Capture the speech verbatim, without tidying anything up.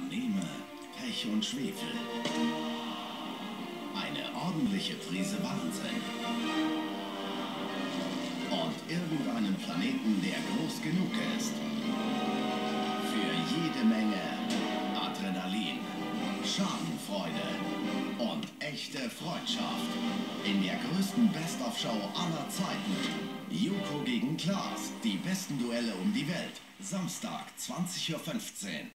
Man nehme Pech und Schwefel. Eine ordentliche Prise Wahnsinn. Und irgendeinen Planeten, der groß genug ist. Für jede Menge Adrenalin, Schadenfreude und echte Freundschaft. In der größten Best-of-Show aller Zeiten. Joko gegen Klaas. Die besten Duelle um die Welt. Samstag, zwanzig Uhr fünfzehn.